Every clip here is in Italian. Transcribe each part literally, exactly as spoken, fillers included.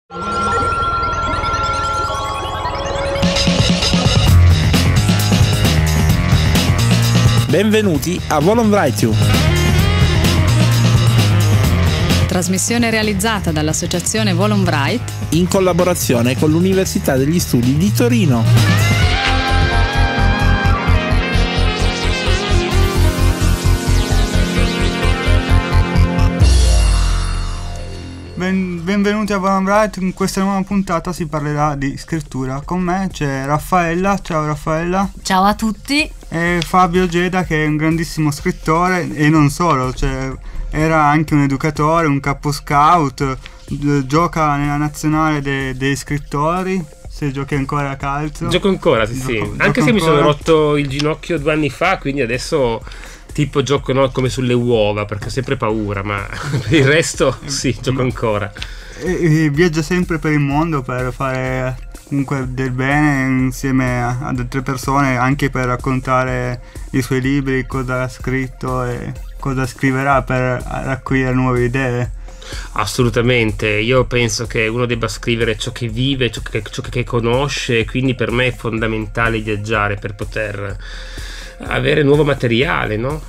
Benvenuti a Volon Write You. Trasmissione realizzata dall'associazione Volon Write in collaborazione con l'Università degli Studi di Torino. Ben, benvenuti a Volon Write. In questa nuova puntata si parlerà di scrittura. Con me c'è Raffaella. Ciao Raffaella. Ciao a tutti. E Fabio Geda, che è un grandissimo scrittore e non solo, cioè era anche un educatore, un capo scout, gioca nella nazionale de- dei scrittori. Se giochi ancora a calcio. Gioco ancora, sì, sì. Gioco, Anche gioco se mi ancora. sono rotto il ginocchio due anni fa, quindi adesso tipo gioco, no, come sulle uova, perché ho sempre paura, ma per il resto sì, gioco ancora. E, e viaggia sempre per il mondo per fare comunque del bene insieme a- ad altre persone, anche per raccontare i suoi libri, cosa ha scritto e cosa scriverà per raccogliere nuove idee. Assolutamente, io penso che uno debba scrivere ciò che vive, ciò che, ciò che conosce, quindi per me è fondamentale viaggiare per poter avere nuovo materiale, no?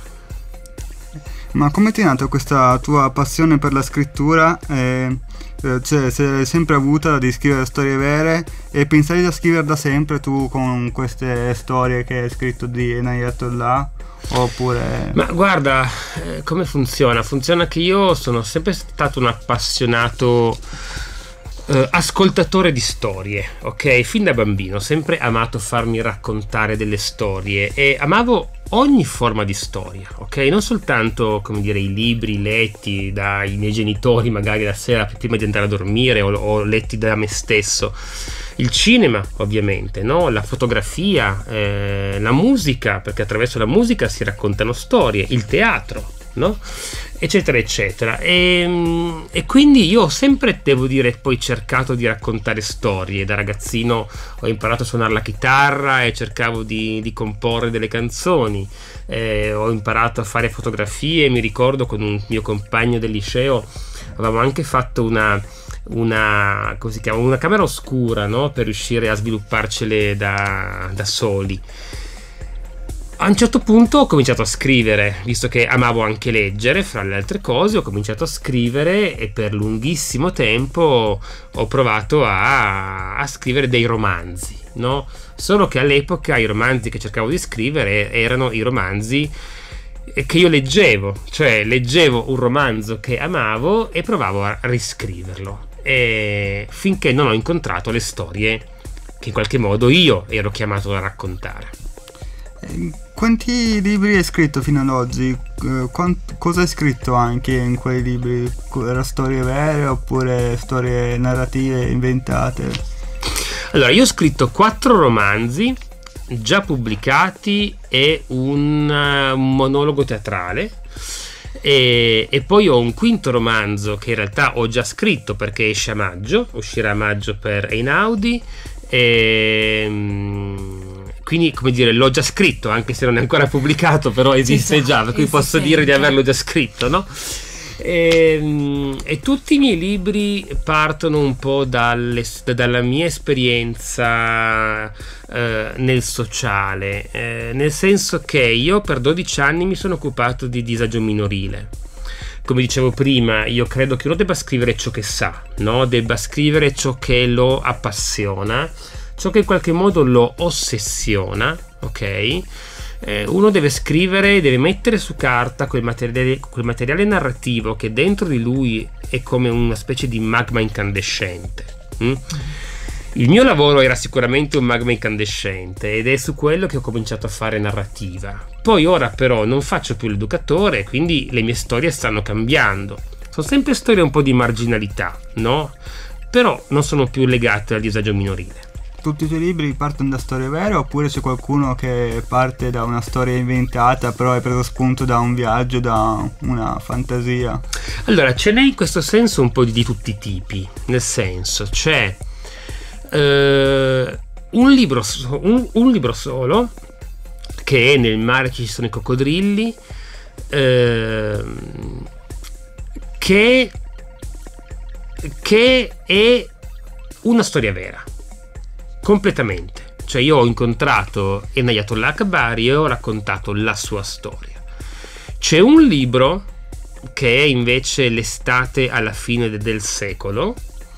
Ma come ti è nata questa tua passione per la scrittura? Eh, eh, cioè, se l'hai sempre avuta di scrivere storie vere e pensavi da scrivere da sempre tu con queste storie che hai scritto di Enayatollah? Oppure... Ma guarda, eh, come funziona? Funziona che io sono sempre stato un appassionato eh, ascoltatore di storie, ok? Fin da bambino, ho sempre amato farmi raccontare delle storie e amavo ogni forma di storia, ok? Non soltanto, come dire, i libri letti dai miei genitori magari la sera prima di andare a dormire o, o letti da me stesso. Il cinema, ovviamente, no? La fotografia, eh, la musica, perché attraverso la musica si raccontano storie, il teatro, no? Eccetera, eccetera. E, e quindi io ho sempre, devo dire, poi cercato di raccontare storie. Da ragazzino ho imparato a suonare la chitarra e cercavo di, di comporre delle canzoni. Eh, ho imparato a fare fotografie. Mi ricordo con un mio compagno del liceo avevamo anche fatto una... una, come si chiama, una camera oscura, no? Per riuscire a svilupparcele da, da soli. A un certo punto ho cominciato a scrivere, visto che amavo anche leggere, fra le altre cose ho cominciato a scrivere e per lunghissimo tempo ho provato a, a scrivere dei romanzi, no? Solo che all'epoca i romanzi che cercavo di scrivere erano i romanzi che io leggevo, cioè leggevo un romanzo che amavo e provavo a riscriverlo, e finché non ho incontrato le storie che in qualche modo io ero chiamato a raccontare. Quanti libri hai scritto fino ad oggi? Eh, quant- cosa hai scritto anche in quei libri? Era storie vere oppure storie narrative inventate? Allora, io ho scritto quattro romanzi già pubblicati e un, uh, un monologo teatrale e, e poi ho un quinto romanzo che in realtà ho già scritto perché esce a maggio, uscirà a maggio per Einaudi e um, quindi, come dire, l'ho già scritto anche se non è ancora pubblicato, però esiste Esatto, già, per cui posso esiste dire di già. averlo già scritto, no? E, e tutti i miei libri partono un po' dalle, dalla mia esperienza eh, nel sociale, eh, nel senso che io per dodici anni mi sono occupato di disagio minorile. Come dicevo prima, io credo che uno debba scrivere ciò che sa, no? Debba scrivere ciò che lo appassiona, ciò che in qualche modo lo ossessiona, ok? Eh, uno deve scrivere, deve mettere su carta quel materiale, quel materiale narrativo che dentro di lui è come una specie di magma incandescente. Mm? Il mio lavoro era sicuramente un magma incandescente ed è su quello che ho cominciato a fare narrativa. Poi ora però non faccio più l'educatore, quindi le mie storie stanno cambiando. Sono sempre storie un po' di marginalità, no? Però non sono più legate al disagio minorile. Tutti i tuoi libri partono da storie vere oppure c'è qualcuno che parte da una storia inventata però è preso spunto da un viaggio, da una fantasia? Allora, ce n'è in questo senso un po' di tutti i tipi, nel senso c'è eh, un, libro so- un, un libro solo che è Nel mare ci sono i coccodrilli, eh, che che è una storia vera, completamente. Cioè io ho incontrato Inayatollah Akbari e ho raccontato la sua storia. C'è un libro che è invece L'estate alla fine de- del secolo,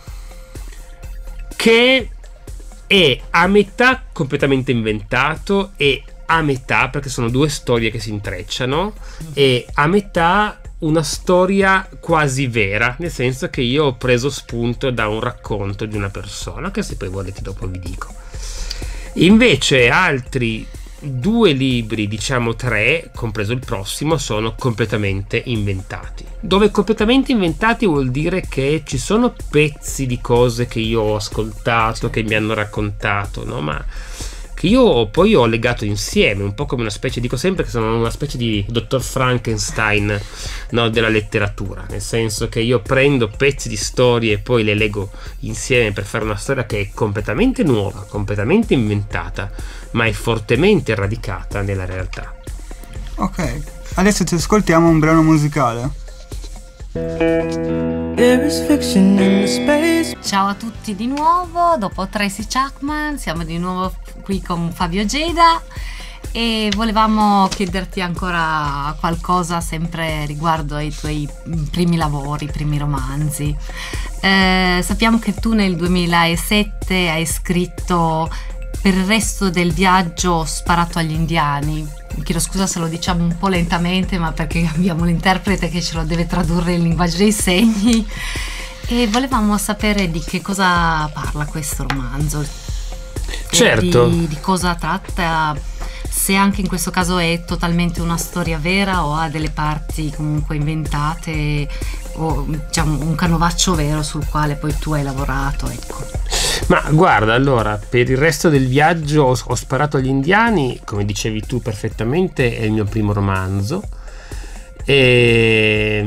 che è a metà completamente inventato e a metà, perché sono due storie che si intrecciano, e a metà una storia quasi vera, nel senso che io ho preso spunto da un racconto di una persona, che se poi volete dopo vi dico. Invece altri due libri, diciamo tre, compreso il prossimo, sono completamente inventati. Dove completamente inventati vuol dire che ci sono pezzi di cose che io ho ascoltato, che mi hanno raccontato, no? Ma che io poi ho legato insieme, un po' come una specie, dico sempre che sono una specie di dottor Frankenstein, no, della letteratura, nel senso che io prendo pezzi di storie e poi le leggo insieme per fare una storia che è completamente nuova, completamente inventata, ma è fortemente radicata nella realtà. Ok, adesso ci ascoltiamo un brano musicale. Ciao a tutti di nuovo, dopo Tracy Chapman siamo di nuovo qui con Fabio Geda e volevamo chiederti ancora qualcosa sempre riguardo ai tuoi primi lavori, primi romanzi. Eh, sappiamo che tu nel duemilasette hai scritto Per il resto del viaggio ho sparato agli indiani. Chiedo scusa se lo diciamo un po' lentamente, ma perché abbiamo l'interprete che ce lo deve tradurre in linguaggio dei segni. E volevamo sapere di che cosa parla questo romanzo. Certo. Di, di cosa tratta, se anche in questo caso è totalmente una storia vera o ha delle parti comunque inventate, o diciamo un canovaccio vero sul quale poi tu hai lavorato, ecco. Ma guarda, allora, per il resto del viaggio ho, ho sparato agli indiani, come dicevi tu perfettamente, è il mio primo romanzo e,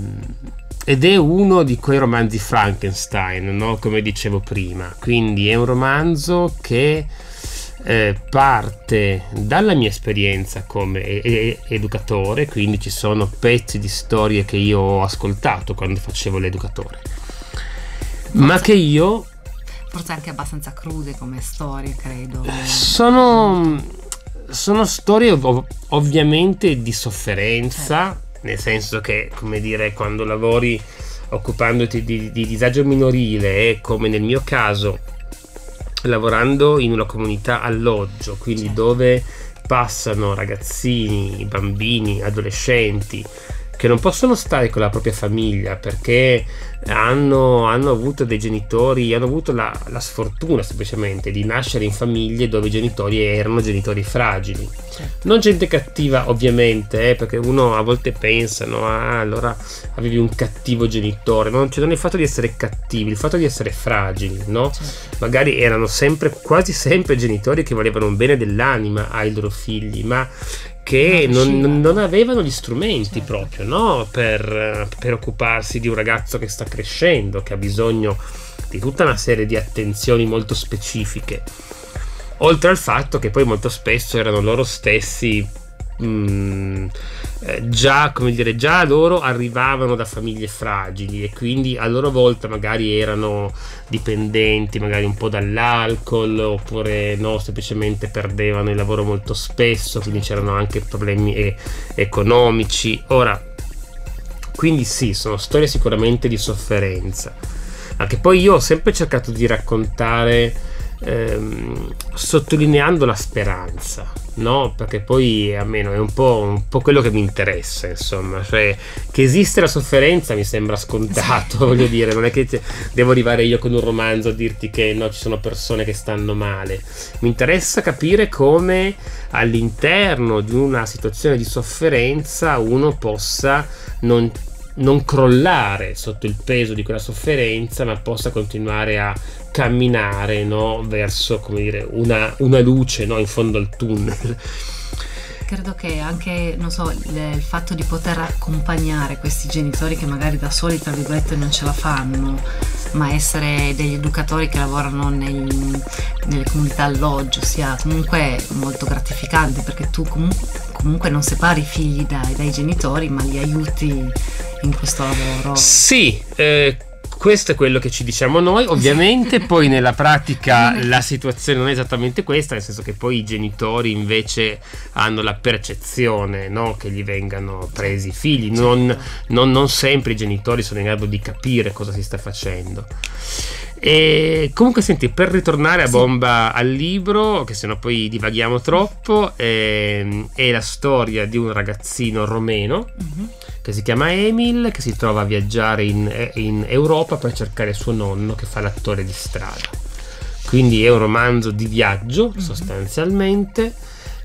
ed è uno di quei romanzi Frankenstein, no? Come dicevo prima, quindi è un romanzo che eh, parte dalla mia esperienza come e- e- educatore, quindi ci sono pezzi di storie che io ho ascoltato quando facevo l'educatore, ma che io forse anche abbastanza crude come storie, credo. Sono, sono storie ov- ovviamente di sofferenza, certo. Nel senso che, come dire, quando lavori occupandoti di, di disagio minorile e come nel mio caso lavorando in una comunità alloggio, quindi certo. Dove passano ragazzini, bambini, adolescenti che non possono stare con la propria famiglia perché hanno, hanno avuto dei genitori, hanno avuto la, la sfortuna semplicemente di nascere in famiglie dove i genitori erano genitori fragili. Certo. Non gente cattiva ovviamente, eh, perché uno a volte pensa, no, ah, allora avevi un cattivo genitore, non, cioè, non è il fatto di essere cattivi, il fatto di essere fragili, no? Certo. Magari erano sempre, quasi sempre genitori che volevano un bene dell'anima ai loro figli, ma che non, non, non avevano gli strumenti, certo. Proprio, no? per, per occuparsi di un ragazzo che sta crescendo, che ha bisogno di tutta una serie di attenzioni molto specifiche, oltre al fatto che poi molto spesso erano loro stessi mh, eh, già, come dire, già loro arrivavano da famiglie fragili e quindi a loro volta magari erano dipendenti magari un po' dall'alcol, oppure no, semplicemente perdevano il lavoro molto spesso, quindi c'erano anche problemi e- economici. Ora, quindi sì, sono storie sicuramente di sofferenza, anche poi io ho sempre cercato di raccontare ehm, sottolineando la speranza, no? Perché poi a me è un po', un po' quello che mi interessa, insomma, cioè che esiste la sofferenza mi sembra scontato, voglio dire, non è che devo arrivare io con un romanzo a dirti che no, ci sono persone che stanno male. Mi interessa capire come all'interno di una situazione di sofferenza uno possa non non crollare sotto il peso di quella sofferenza, ma possa continuare a camminare, no, verso, come dire, una, una luce, no, in fondo al tunnel. Credo che anche, non so, il, il fatto di poter accompagnare questi genitori che magari da soli, tra virgolette, non ce la fanno, ma essere degli educatori che lavorano nei, nelle comunità alloggio sia comunque molto gratificante, perché tu comunque, comunque non separi i figli dai, dai genitori, ma li aiuti in questo lavoro. Sì, eh, questo è quello che ci diciamo noi, ovviamente poi nella pratica la situazione non è esattamente questa, nel senso che poi i genitori invece hanno la percezione, no, che gli vengano presi i figli, non, non, non sempre i genitori sono in grado di capire cosa si sta facendo. E comunque senti, per ritornare a bomba al libro, che sennò poi divaghiamo troppo, è, è la storia di un ragazzino romeno mm-hmm. che si chiama Emil, che si trova a viaggiare in, in Europa per cercare suo nonno che fa l'attore di strada. Quindi è un romanzo di viaggio mm-hmm. sostanzialmente,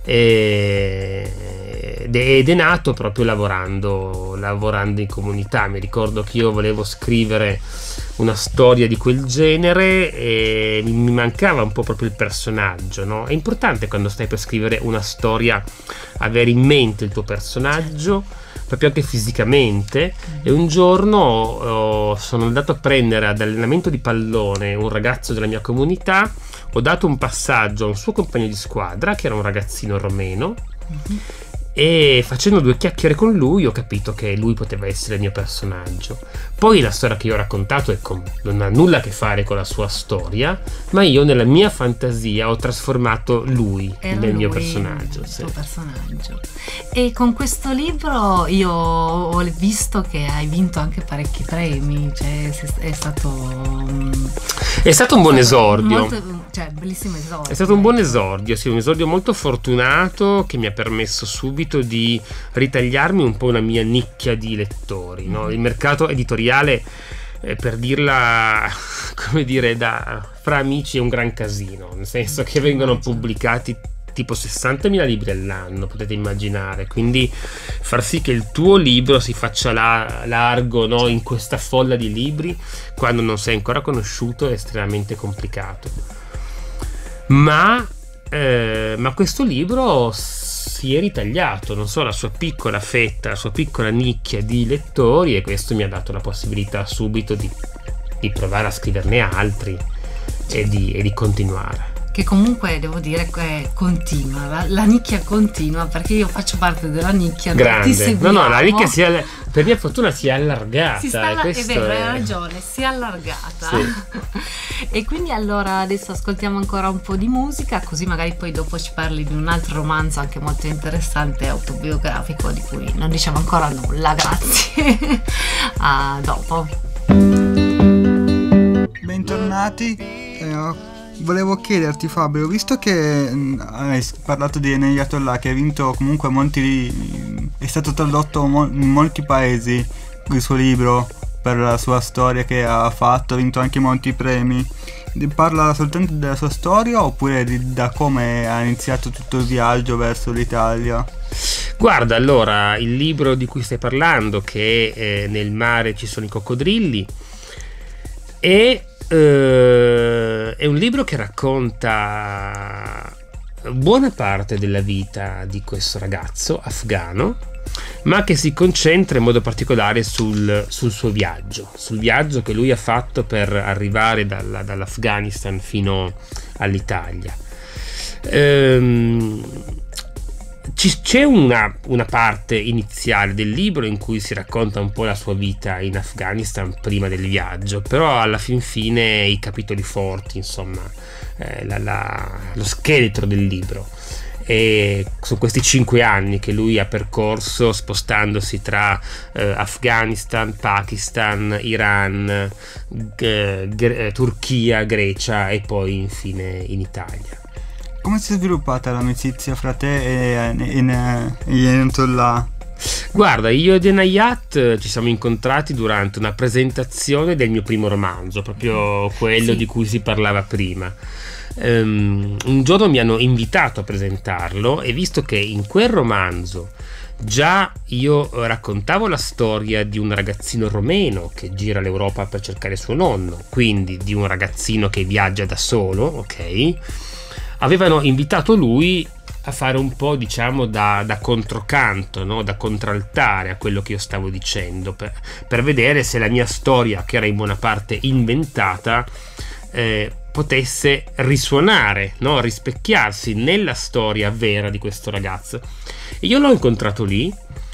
ed è nato proprio lavorando, lavorando in comunità. Mi ricordo che io volevo scrivere una storia di quel genere e mi mancava un po' proprio il personaggio, no? È importante quando stai per scrivere una storia avere in mente il tuo personaggio, proprio anche fisicamente. E un giorno oh, sono andato a prendere ad allenamento di pallone un ragazzo della mia comunità, ho dato un passaggio a un suo compagno di squadra che era un ragazzino romeno mm-hmm. e facendo due chiacchiere con lui ho capito che lui poteva essere il mio personaggio. Poi la storia che io ho raccontato è com- non ha nulla a che fare con la sua storia, ma io nella mia fantasia ho trasformato lui Era nel lui, mio personaggio. Il sì. tuo personaggio. E con questo libro io ho visto che hai vinto anche parecchi premi, cioè è stato è stato un buon esordio. Molto, cioè bellissimo esordio. È stato un buon esordio, sì, un esordio molto fortunato che mi ha permesso subito di ritagliarmi un po' una mia nicchia di lettori, no? Il mercato editoriale, eh, per dirla come dire, da fra amici è un gran casino, nel senso che vengono pubblicati tipo sessantamila libri all'anno, potete immaginare, quindi far sì che il tuo libro si faccia la, largo, no, in questa folla di libri quando non sei ancora conosciuto è estremamente complicato. Ma, eh, ma questo libro si è ritagliato, non so, la sua piccola fetta, la sua piccola nicchia di lettori, e questo mi ha dato la possibilità subito di, di provare a scriverne altri e di, e di continuare. Che comunque devo dire che continua, la, la nicchia continua, perché io faccio parte della nicchia. Grande, no no, la nicchia si è, per mia fortuna si è allargata. Si sta alla- e è vero, è... hai ragione, si è allargata. Sì. E quindi allora adesso ascoltiamo ancora un po' di musica, così magari poi dopo ci parli di un altro romanzo anche molto interessante, autobiografico, di cui non diciamo ancora nulla. Grazie. A dopo. Bentornati. Eh, Volevo chiederti, Fabio, visto che mh, hai parlato di Ayatollah, che ha vinto comunque molti, è stato tradotto mo- in molti paesi il suo libro per la sua storia che ha fatto, ha vinto anche molti premi, parla soltanto della sua storia oppure di, da come ha iniziato tutto il viaggio verso l'Italia? Guarda, allora, il libro di cui stai parlando, che è eh, Nel mare ci sono i coccodrilli, è Uh, è un libro che racconta buona parte della vita di questo ragazzo afghano, ma che si concentra in modo particolare sul, sul suo viaggio, sul viaggio che lui ha fatto per arrivare dalla, dall'Afghanistan fino all'Italia. Um, C'è una, una parte iniziale del libro in cui si racconta un po' la sua vita in Afghanistan prima del viaggio, però alla fin fine i capitoli forti, insomma, eh, la, la, lo scheletro del libro e sono questi cinque anni che lui ha percorso spostandosi tra eh, Afghanistan, Pakistan, Iran, g- g- Turchia, Grecia e poi infine in Italia. Come si è sviluppata l'amicizia fra te e Ayatollah? Guarda, io ed Enayat ci siamo incontrati durante una presentazione del mio primo romanzo, proprio quello sì. di cui si parlava prima. Um, un giorno mi hanno invitato a presentarlo e visto che in quel romanzo già io raccontavo la storia di un ragazzino romeno che gira l'Europa per cercare suo nonno, quindi di un ragazzino che viaggia da solo, ok? Avevano invitato lui a fare un po', diciamo, da, da controcanto, no? Da contraltare a quello che io stavo dicendo, per, per vedere se la mia storia, che era in buona parte inventata, eh, potesse risuonare, no? Rispecchiarsi nella storia vera di questo ragazzo. E io l'ho incontrato lì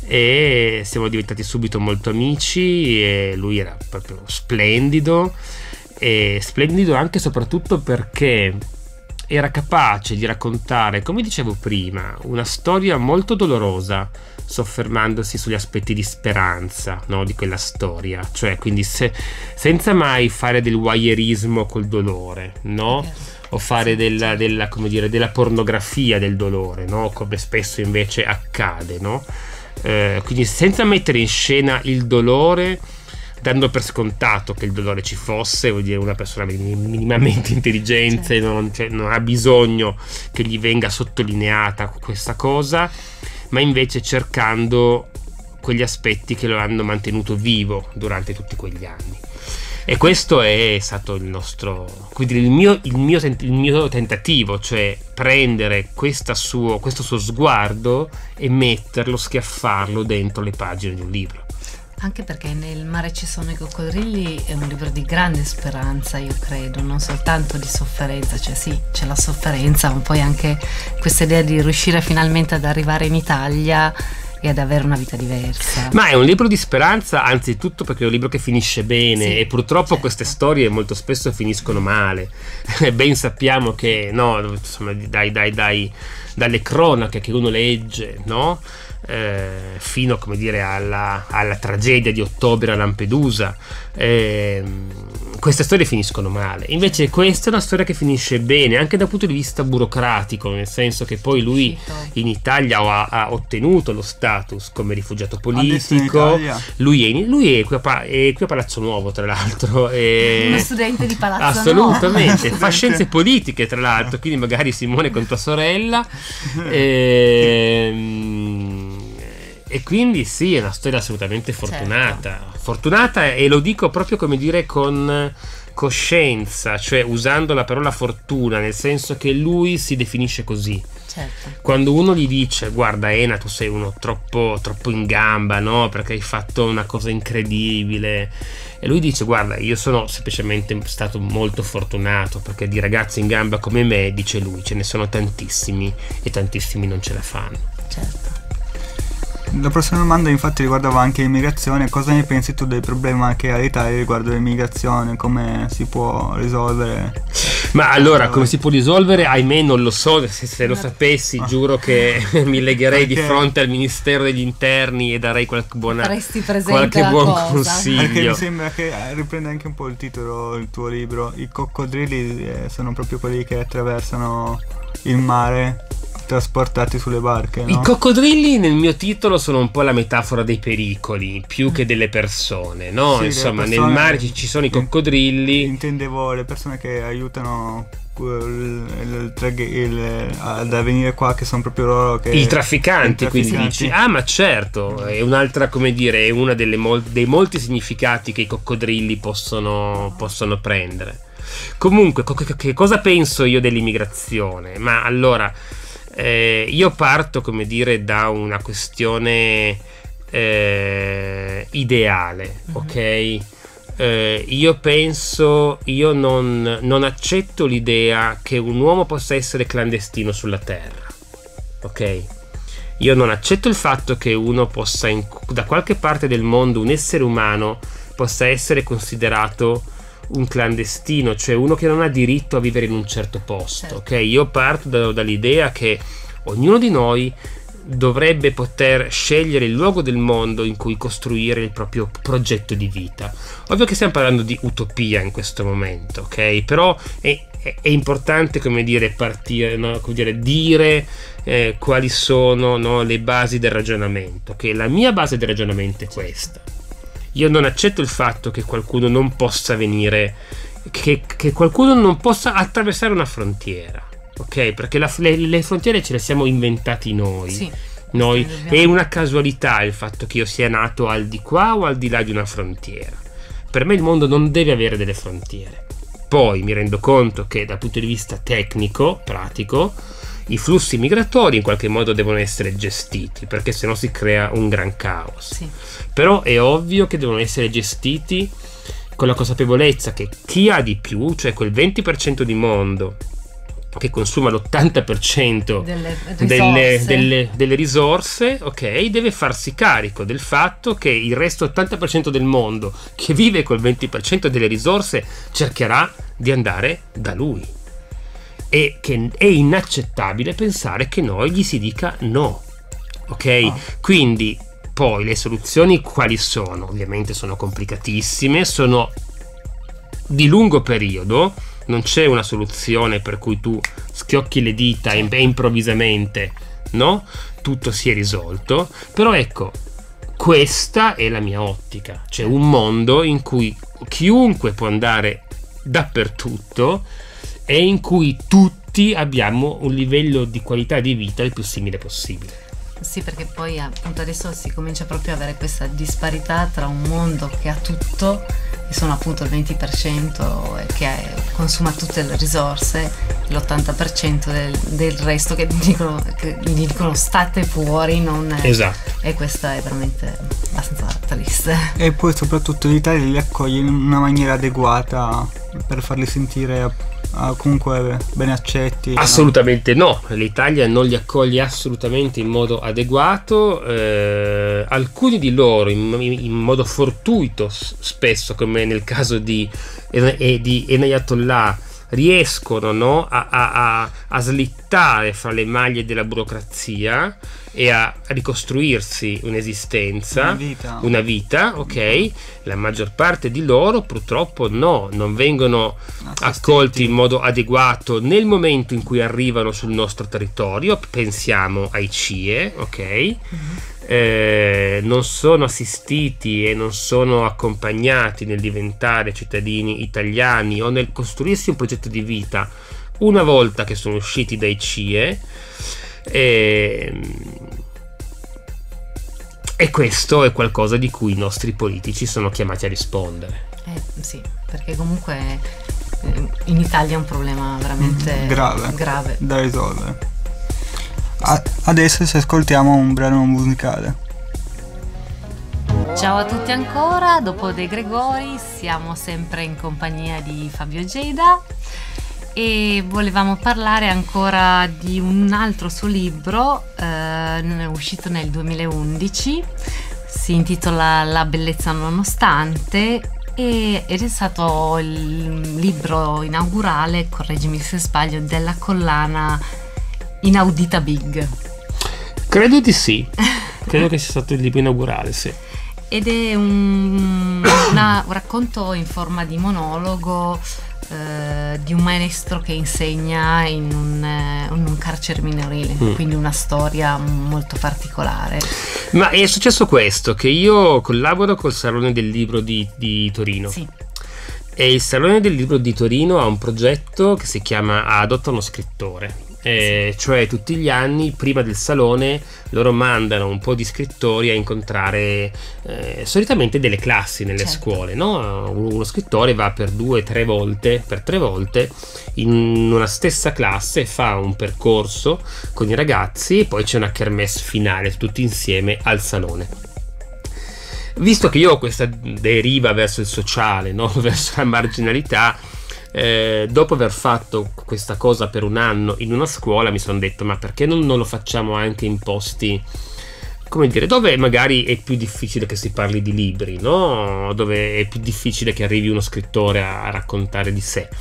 e siamo diventati subito molto amici e lui era proprio splendido, e splendido anche e soprattutto perché era capace di raccontare, come dicevo prima, una storia molto dolorosa, soffermandosi sugli aspetti di speranza, no, di quella storia, cioè quindi se, senza mai fare del voyeurismo col dolore, no? O fare della, della, come dire, della pornografia del dolore, no? Come spesso invece accade, no? Eh, quindi senza mettere in scena il dolore, dando per scontato che il dolore ci fosse, vuol dire una persona minimamente intelligente, certo. non, cioè, non ha bisogno che gli venga sottolineata questa cosa, ma invece cercando quegli aspetti che lo hanno mantenuto vivo durante tutti quegli anni. E questo è stato il nostro, quindi il mio, il mio, il mio tentativo, cioè prendere questa suo, questo suo sguardo e metterlo, schiaffarlo dentro le pagine di un libro. Anche perché Nel mare ci sono i coccodrilli è un libro di grande speranza, io credo, non soltanto di sofferenza, cioè sì, c'è la sofferenza, ma poi anche questa idea di riuscire finalmente ad arrivare in Italia e ad avere una vita diversa. Ma è un libro di speranza, anzitutto perché è un libro che finisce bene, sì, e purtroppo certo. queste storie molto spesso finiscono male. Ben sappiamo che, no, insomma, dai, dai, dai, dalle cronache che uno legge, no? Eh, fino, come dire, alla, alla tragedia di ottobre a Lampedusa, eh, queste storie finiscono male. Invece questa è una storia che finisce bene anche dal punto di vista burocratico, nel senso che poi lui in Italia ha, ha ottenuto lo status come rifugiato politico. Lui è, in, lui è qui, a, è qui a Palazzo Nuovo, tra l'altro, è uno studente di Palazzo assolutamente Nuovo. Fa scienze politiche, tra l'altro, quindi magari Simone con tua sorella. e, E quindi sì, è una storia assolutamente fortunata, certo. fortunata, e lo dico proprio, come dire, con coscienza, cioè usando la parola fortuna, nel senso che lui si definisce così. Certo. Quando uno gli dice: guarda Ena, tu sei uno troppo, troppo in gamba, no? Perché hai fatto una cosa incredibile. E lui dice: guarda, io sono semplicemente stato molto fortunato, perché di ragazzi in gamba come me, dice lui, ce ne sono tantissimi e tantissimi non ce la fanno. Certo. La prossima domanda infatti riguardava anche l'immigrazione. Cosa ne pensi tu del problema che ha l'Italia riguardo l'immigrazione? Come si può risolvere? Ma allora, come si può risolvere? Ahimè non lo so, se, se lo sapessi giuro che mi legherei di fronte al Ministero degli Interni e darei qualche buona, qualche buon cosa. consiglio. Perché mi sembra che riprende anche un po' il titolo il tuo libro. I coccodrilli eh, sono proprio quelli che attraversano il mare trasportati sulle barche, no? I coccodrilli nel mio titolo sono un po' la metafora dei pericoli più che delle persone, no? Sì, insomma, persone, nel mare ci sono i coccodrilli. Intendevo le persone che aiutano il, il, il, ad venire qua, che sono proprio loro che i trafficanti, quindi dici: ah, ma certo, è un'altra, come dire, è una delle mol- dei molti significati che i coccodrilli possono, possono prendere. Comunque, co- che cosa penso io dell'immigrazione? Ma allora, Eh, io parto, come dire, da una questione eh, ideale, ok? Eh, io penso, io non, non accetto l'idea che un uomo possa essere clandestino sulla terra, ok? Io non accetto il fatto che uno possa, in, da qualche parte del mondo, un essere umano possa essere considerato un clandestino, cioè uno che non ha diritto a vivere in un certo posto, certo. Ok? Io parto da, dall'idea che ognuno di noi dovrebbe poter scegliere il luogo del mondo in cui costruire il proprio progetto di vita. Ovvio che stiamo parlando di utopia in questo momento, ok? Però è, è, è importante, come dire, partire, no? Come dire, dire eh, quali sono, no, le basi del ragionamento. Che la mia base del ragionamento è questa. Io non accetto il fatto che qualcuno non possa venire, che, che qualcuno non possa attraversare una frontiera, ok? Perché la, le, le frontiere ce le siamo inventati noi. Sì, noi è una casualità il fatto che io sia nato al di qua o al di là di una frontiera. Per me il mondo non deve avere delle frontiere. Poi mi rendo conto che dal punto di vista tecnico, pratico, i flussi migratori in qualche modo devono essere gestiti, perché sennò si crea un gran caos. Sì. Però è ovvio che devono essere gestiti con la consapevolezza che chi ha di più, cioè quel venti per cento di mondo che consuma l'ottanta per cento Delle delle, risorse. delle, delle risorse, ok, deve farsi carico del fatto che il resto ottanta per cento del mondo che vive col venti per cento delle risorse cercherà di andare da lui, e che è inaccettabile pensare che noi gli si dica no, ok? Oh. Quindi poi le soluzioni quali sono? Ovviamente sono complicatissime, sono di lungo periodo. Non c'è una soluzione per cui tu schiocchi le dita e e improvvisamente, no? Tutto si è risolto. Però ecco, questa è la mia ottica. C'è un mondo in cui chiunque può andare dappertutto e in cui tutti abbiamo un livello di qualità di vita il più simile possibile. Sì, perché poi appunto adesso si comincia proprio ad avere questa disparità tra un mondo che ha tutto, che sono appunto il venti per cento che consuma tutte le risorse, l'ottanta per cento del, del resto che dicono, che gli dicono state fuori, non è, Esatto. e questa è veramente abbastanza triste. E poi soprattutto l'Italia li accoglie in una maniera adeguata per farli sentire uh, comunque ben accetti. Assolutamente no, l'Italia non li accoglie assolutamente in modo adeguato, eh, alcuni di loro in, in modo fortuito s- spesso, come nel caso di, eh, di Enayatollah, riescono, no, a, a, a, a slittare fra le maglie della burocrazia e a ricostruirsi un'esistenza, Una vita. una vita, ok? La maggior parte di loro purtroppo no, non vengono Assistenti. accolti in modo adeguato nel momento in cui arrivano sul nostro territorio. Pensiamo ai C I E, ok? Mm-hmm. Eh, non sono assistiti e non sono accompagnati nel diventare cittadini italiani o nel costruirsi un progetto di vita una volta che sono usciti dai C I E. E, e questo è qualcosa di cui i nostri politici sono chiamati a rispondere. Eh, sì, perché comunque eh, in Italia è un problema veramente grave, grave. da risolvere. A- adesso ci ascoltiamo un brano musicale. Ciao a tutti ancora, dopo De Gregori siamo sempre in compagnia di Fabio Geda e volevamo parlare ancora di un altro suo libro, eh, uscito nel duemilaundici, si intitola La bellezza nonostante e- ed è stato il libro inaugurale, correggimi se sbaglio, della collana Inaudita Big. Credo di sì, credo che sia stato il libro inaugurale, sì. Ed è un, una- un racconto in forma di monologo eh, di un maestro che insegna in un, eh, in un carcere minorile, Mm. quindi una storia molto particolare. Ma è successo questo, che io collaboro col Salone del Libro di, di Torino. Sì, E il Salone del Libro di Torino ha un progetto che si chiama Adotta uno scrittore. Eh, cioè tutti gli anni prima del salone loro mandano un po' di scrittori a incontrare eh, solitamente delle classi nelle Certo. scuole, no? Uno scrittore va per due, tre volte, per tre volte in una stessa classe, fa un percorso con i ragazzi e poi c'è una kermesse finale tutti insieme al salone. Visto che io ho questa deriva verso il sociale, no? Verso la marginalità, Eh, dopo aver fatto questa cosa per un anno in una scuola mi sono detto ma perché non, non lo facciamo anche in posti, come dire, dove magari è più difficile che si parli di libri, no? Dove è più difficile che arrivi uno scrittore a, a raccontare di sé.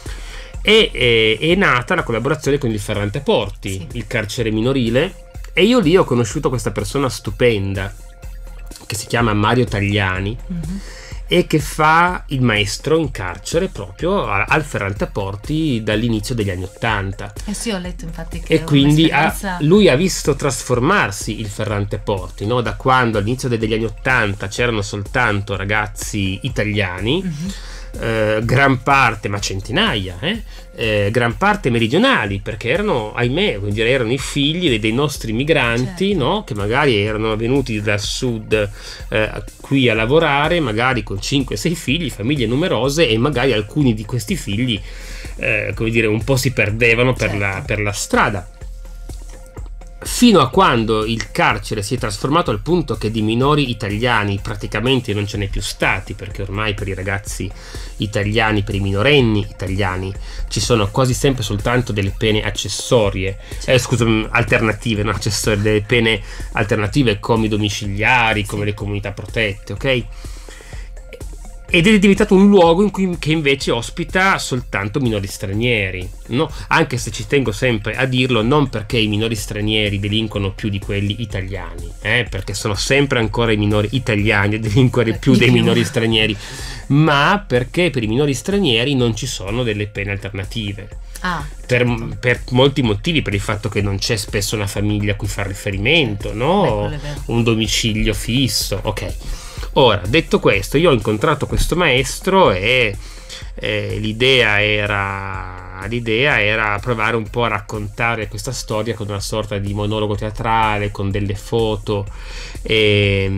E è, è nata la collaborazione con il Ferrante Porti, Sì. il carcere minorile, e io lì ho conosciuto questa persona stupenda che si chiama Mario Tagliani, mhm, e che fa il maestro in carcere proprio a- al Ferrante Porti dall'inizio degli anni Ottanta. eh sì, ho letto infatti che E è quindi ha- un'esperienza- lui ha visto trasformarsi il Ferrante Porti, no? Da quando all'inizio degli anni Ottanta c'erano soltanto ragazzi italiani, Mhm. eh, gran parte, ma centinaia, eh, eh, gran parte meridionali, perché erano, ahimè, vuol dire, erano i figli dei, dei nostri migranti, Certo. no? Che magari erano venuti dal sud eh, qui a lavorare, magari con cinque sei figli, famiglie numerose, e magari alcuni di questi figli, eh, come dire, un po' si perdevano per, Certo. la, per la strada. fino a quando il carcere si è trasformato al punto che di minori italiani praticamente non ce n'è più stati, perché ormai per i ragazzi italiani, per i minorenni italiani, ci sono quasi sempre soltanto delle pene accessorie, eh, scusami, alternative, non accessorie, delle pene alternative come i domiciliari, come le comunità protette, ok? Ed è diventato un luogo in cui, che invece ospita soltanto minori stranieri, no? Anche se ci tengo sempre a dirlo, non perché i minori stranieri delinquono più di quelli italiani, eh? Perché sono sempre ancora i minori italiani a delinquere più dei minori stranieri, ma perché per i minori stranieri non ci sono delle pene alternative. Ah, per, certo. per molti motivi, per il fatto che non c'è spesso una famiglia a cui far riferimento, no? Beh, quello è vero. Un domicilio fisso, ok. Ora, detto questo, io ho incontrato questo maestro e eh, l'idea era l'idea era provare un po' a raccontare questa storia con una sorta di monologo teatrale, con delle foto, e,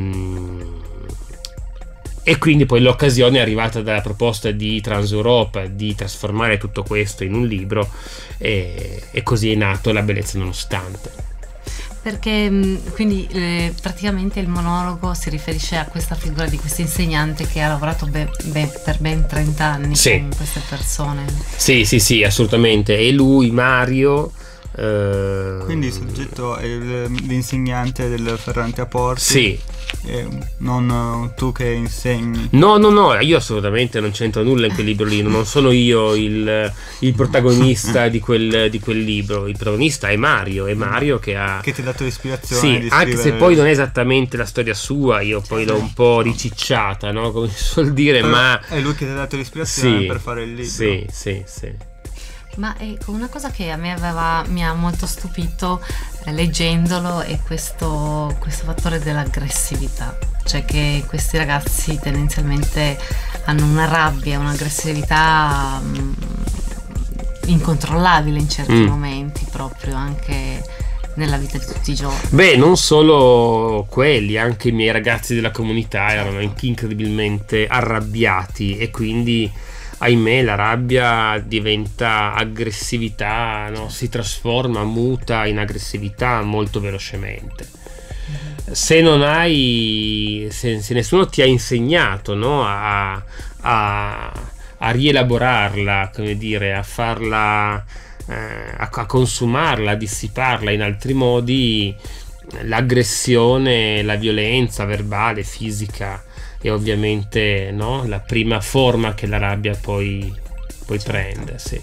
e quindi poi l'occasione è arrivata dalla proposta di Transeuropa di trasformare tutto questo in un libro, e, e così è nato La bellezza nonostante. Perché mh, quindi eh, praticamente il monologo si riferisce a questa figura di questo insegnante che ha lavorato be- be- per ben trenta anni Sì. con queste persone. Sì, sì, sì, assolutamente. E lui, Mario... eh, Quindi il soggetto è il- l'insegnante del Ferrante a Porti. Sì. E non tu che insegni. No, no, no, io assolutamente non c'entro nulla in quel libro lì, non sono io il, il protagonista di quel, di quel libro. Il protagonista è Mario, è Mario che ha... Che ti ha dato l'ispirazione Sì, di anche se scrivere- poi non è esattamente la storia sua, io poi l'ho un po' ricicciata, no? Come si suol dire, Però ma... è lui che ti ha dato l'ispirazione Sì, per fare il libro. sì, sì, sì. Ma ecco, una cosa che a me aveva, mi ha molto stupito eh, leggendolo è questo, questo fattore dell'aggressività, cioè che questi ragazzi tendenzialmente hanno una rabbia, un'aggressività mh, incontrollabile in certi Mm. momenti, proprio anche nella vita di tutti i giorni. Beh, non solo quelli, anche i miei ragazzi della comunità erano inc- incredibilmente arrabbiati, e quindi, ahimè, la rabbia diventa aggressività, no? Si trasforma, muta in aggressività molto velocemente. Se non hai, se, se nessuno ti ha insegnato, no? a, a, a rielaborarla, come dire, a farla, eh, a, a consumarla, a dissiparla in altri modi, l'aggressione, la violenza verbale, fisica è ovviamente, no? La prima forma che la rabbia poi, poi prende, sì.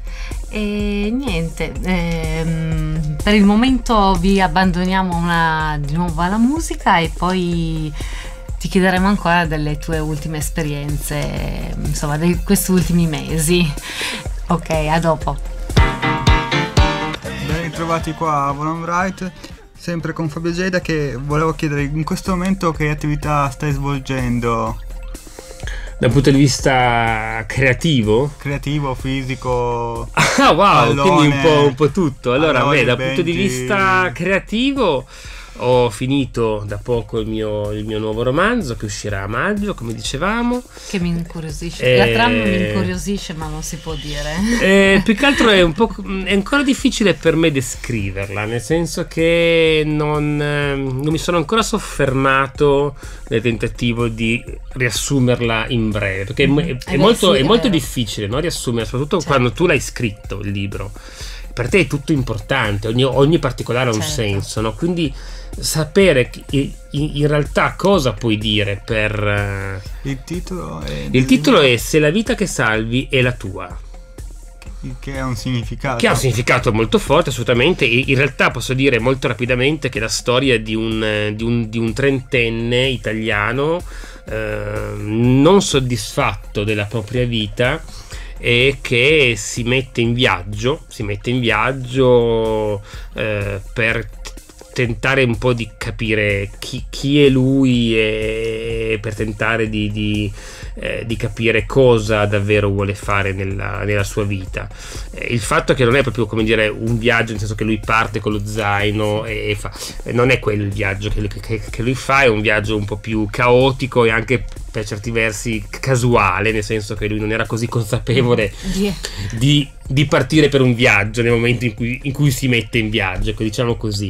E niente, ehm, per il momento vi abbandoniamo una, di nuovo alla musica, e poi ti chiederemo ancora delle tue ultime esperienze, insomma, di questi ultimi mesi. Ok, a dopo. Ben ritrovati qua a Volon Wright, sempre con Fabio Geda, che volevo chiedere in questo momento che attività stai svolgendo, Dal punto di vista creativo? creativo, fisico. Ah, wow, pallone, quindi un po', un po' tutto. Allora, pallone, beh, dal punto di benchi. vista creativo ho finito da poco il mio, il mio nuovo romanzo che uscirà a maggio, come dicevamo. Che mi incuriosisce. Eh, La trama mi incuriosisce, ma non si può dire. Eh, più che altro è un po' è ancora difficile per me descriverla, nel senso che non, eh, non mi sono ancora soffermato nel tentativo di riassumerla in breve, perché è, è, Eh beh, molto, sì, è è molto vero. difficile, no? Riassumere, soprattutto Certo. quando tu l'hai scritto il libro. Per te è tutto importante, ogni, ogni particolare ha un Certo. senso, no? Quindi sapere che- in, in realtà cosa puoi dire per... eh, Il titolo è il titolo è Se la vita che salvi è la tua, che ha un significato. che ha un significato molto forte, assolutamente. E in realtà posso dire molto rapidamente che è la storia di un, eh, di un, di un trentenne italiano eh, non soddisfatto della propria vita, e che si mette in viaggio, si mette in viaggio eh, per tentare un po' di capire chi, chi è lui, e per tentare di, di, eh, di capire cosa davvero vuole fare nella, nella sua vita. Eh, il fatto che non è proprio, come dire, un viaggio, nel senso che lui parte con lo zaino e, e fa, non è quello il viaggio che, che, che lui fa, è un viaggio un po' più caotico e anche per certi versi casuale, nel senso che lui non era così consapevole Di- di di partire per un viaggio nel momento in cui, in cui si mette in viaggio, ecco, diciamo così.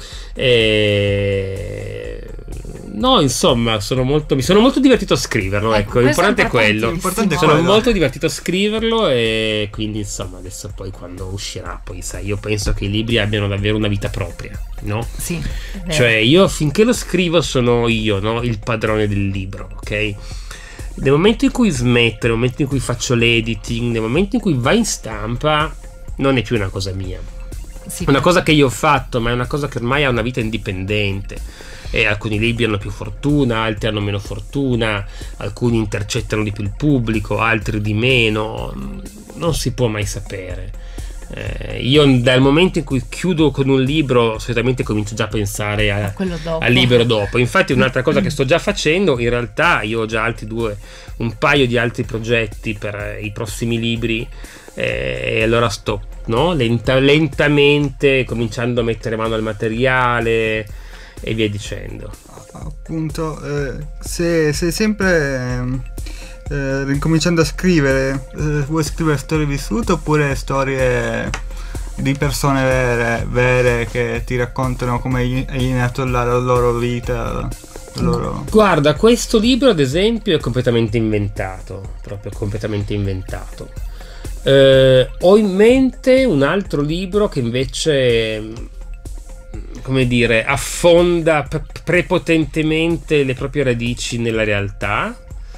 E... no, insomma, sono molto, mi sono molto divertito a scriverlo, ecco, ecco l'importante è quello. L'importante è Sono quello. molto divertito a scriverlo e quindi insomma adesso poi quando uscirà, poi sai, io penso che i libri abbiano davvero una vita propria, no? Sì, è vero. Cioè io finché lo scrivo sono io, no? Il padrone del libro, ok? Nel momento in cui smetto, nel momento in cui faccio l'editing, nel momento in cui va in stampa, non è più una cosa mia. Sì, È una cosa che io ho fatto, ma è una cosa che ormai ha una vita indipendente. E alcuni libri hanno più fortuna, altri hanno meno fortuna, alcuni intercettano di più il pubblico, altri di meno. Non si può mai sapere. Eh, io dal momento in cui chiudo con un libro solitamente comincio già a pensare a, A quello dopo. al libro dopo. Infatti un'altra cosa che sto già facendo, in realtà io ho già altri due, un paio di altri progetti per eh, i prossimi libri, eh, e allora sto, no? Lenta- lentamente cominciando a mettere mano al materiale e via dicendo. Appunto, eh, se sei sempre ehm, eh, ricominciando a scrivere, eh, vuoi scrivere storie vissute oppure storie di persone vere, vere che ti raccontano come è nato la, la loro vita, la loro... Guarda, questo libro ad esempio è completamente inventato, proprio completamente inventato. Eh, ho in mente un altro libro che invece, come dire, affonda pre- prepotentemente le proprie radici nella realtà,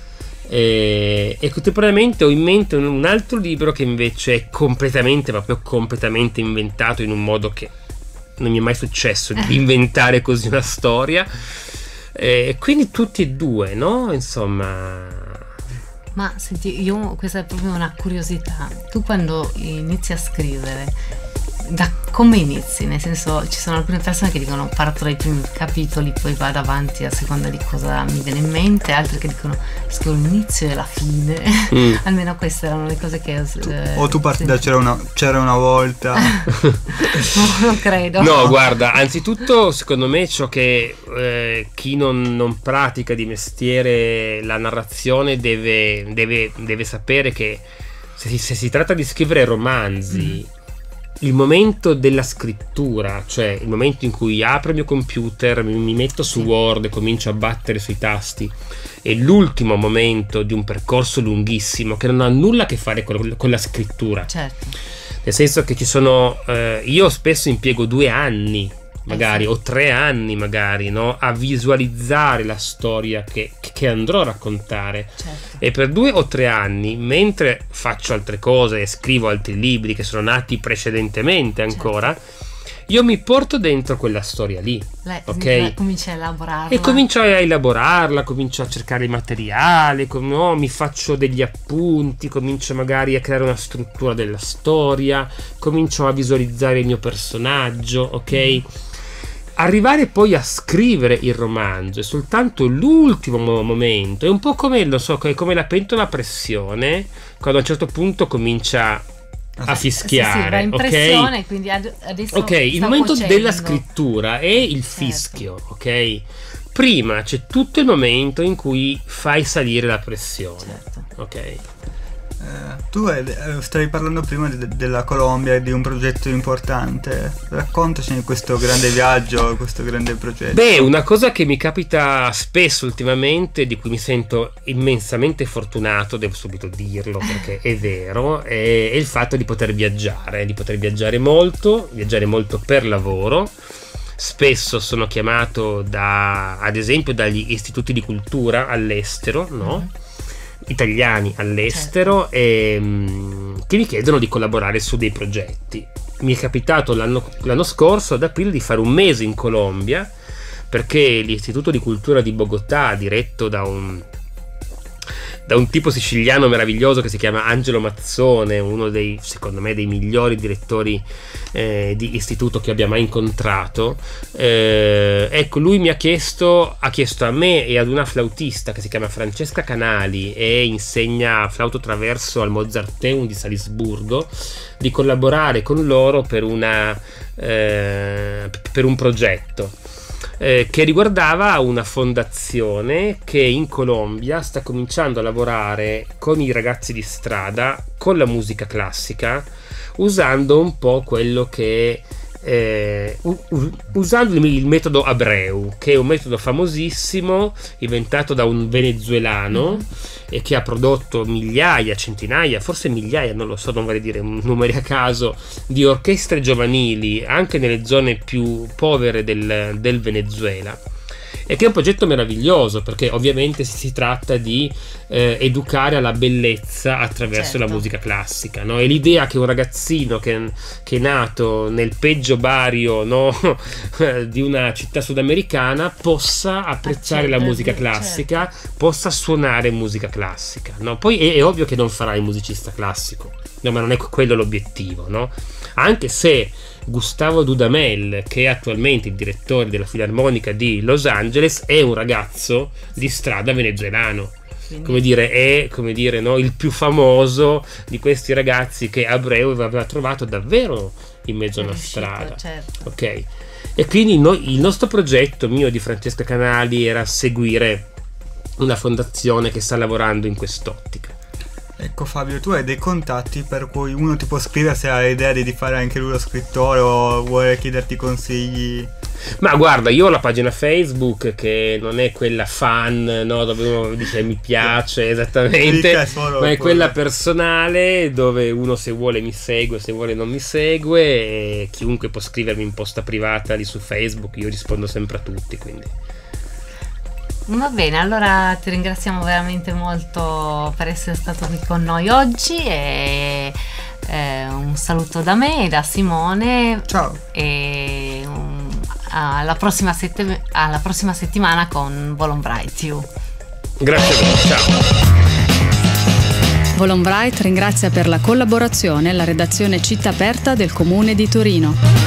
e, e contemporaneamente ho in mente un, un altro libro che invece è completamente, proprio completamente inventato in un modo che non mi è mai successo di inventare così una storia, e quindi tutti e due, no? Insomma... Ma senti, io questa è proprio una curiosità. Tu quando inizi a scrivere, da come inizi? Nel senso, ci sono alcune persone che dicono parto dai primi capitoli, poi vado avanti a seconda di cosa mi viene in mente, altre che dicono scrivo l'inizio e la fine. Mm. Almeno queste erano le cose che eh, O tu parti sì. da c'era una, c'era una volta. No, non credo. No, guarda, anzitutto secondo me ciò che eh, chi non, non pratica di mestiere la narrazione deve, deve, deve sapere che se si, se si tratta di scrivere romanzi, mm. il momento della scrittura, cioè il momento in cui apro il mio computer, mi, mi metto su Sì. Word e comincio a battere sui tasti, è l'ultimo momento di un percorso lunghissimo che non ha nulla a che fare con, con la scrittura. Certo. Nel senso che ci sono, eh, io spesso impiego due anni magari, Eh sì. o tre anni magari, no? A visualizzare la storia che, che andrò a raccontare. Certo. E per due o tre anni, mentre faccio altre cose e scrivo altri libri che sono nati precedentemente ancora, io mi porto dentro quella storia lì. Lei ok? comincia a elaborarla. E comincio a elaborarla, comincio a cercare il materiale, com- no, mi faccio degli appunti, comincio magari a creare una struttura della storia, comincio a visualizzare il mio personaggio, ok? Mm. Arrivare poi a scrivere il romanzo è soltanto l'ultimo mo- momento, è un po' come, lo so, è come la pentola a pressione, quando a un certo punto comincia a fischiare, sì, sì, va in ok? pressione, quindi ad- adesso Ok, il sta momento cuocendo. della scrittura è il Certo. fischio, ok? Prima c'è tutto il momento in cui fai salire la pressione, Certo. ok? Eh, tu eh, stavi parlando prima de- della Colombia e di un progetto importante. Raccontaci di questo grande viaggio, questo grande progetto. Beh, una cosa che mi capita spesso ultimamente, di cui mi sento immensamente fortunato, devo subito dirlo perché è vero, è, è il fatto di poter viaggiare, di poter viaggiare molto, viaggiare molto per lavoro. Spesso sono chiamato da, ad esempio, dagli istituti di cultura all'estero, no? Mm-hmm. Italiani all'estero, certo. e, mh, che mi chiedono di collaborare su dei progetti. Mi è capitato l'anno, l'anno scorso ad aprile di fare un mese in Colombia, perché l'Istituto di Cultura di Bogotà, diretto da un da un tipo siciliano meraviglioso che si chiama Angelo Mazzone, uno dei, secondo me, dei migliori direttori eh, di istituto che abbia mai incontrato, eh, ecco, lui mi ha chiesto ha chiesto a me e ad una flautista che si chiama Francesca Canali e insegna flauto traverso al Mozarteum di Salisburgo, di collaborare con loro per una eh, per un progetto. eh, che riguardava una fondazione che in Colombia sta cominciando a lavorare con i ragazzi di strada con la musica classica, usando un po' quello che Eh, usando il metodo Abreu, che è un metodo famosissimo inventato da un venezuelano mm-hmm. e che ha prodotto migliaia, centinaia, forse migliaia, non lo so, non vorrei dire numeri a caso, di orchestre giovanili anche nelle zone più povere del, del Venezuela. E che è un progetto meraviglioso, perché ovviamente si tratta di eh, educare alla bellezza attraverso certo. la musica classica, no? E l'idea che un ragazzino che, che è nato nel peggio barrio, no? di una città sudamericana possa apprezzare certo, la musica classica, certo. possa suonare musica classica, no? Poi è, è ovvio che non farà il musicista classico, no? Ma non è quello l'obiettivo, no? Anche se Gustavo Dudamel, che è attualmente il direttore della Filarmonica di Los Angeles, è un ragazzo di strada venezuelano. Quindi. Come dire, è come dire, no, il più famoso di questi ragazzi che Abreu aveva trovato davvero in mezzo a una strada. Certo. Ok. E quindi noi, il nostro progetto, mio di Francesca Canali, era seguire una fondazione che sta lavorando in quest'ottica. Ecco Fabio, tu hai dei contatti per cui uno ti può scrivere se ha l'idea di fare anche lui lo scrittore o vuole chiederti consigli? Ma guarda, io ho la pagina Facebook che non è quella fan, no, dove uno dice mi piace esattamente, ma è quella personale dove uno se vuole mi segue, se vuole non mi segue, e chiunque può scrivermi in posta privata lì su Facebook, io rispondo sempre a tutti, quindi... Va bene, allora ti ringraziamo veramente molto per essere stato qui con noi oggi e eh, un saluto da me e da Simone. Ciao. E um, alla, prossima sette- alla prossima settimana con Volonbright You. Grazie a voi, ciao. Volonbright ringrazia per la collaborazione la redazione Città Aperta del Comune di Torino.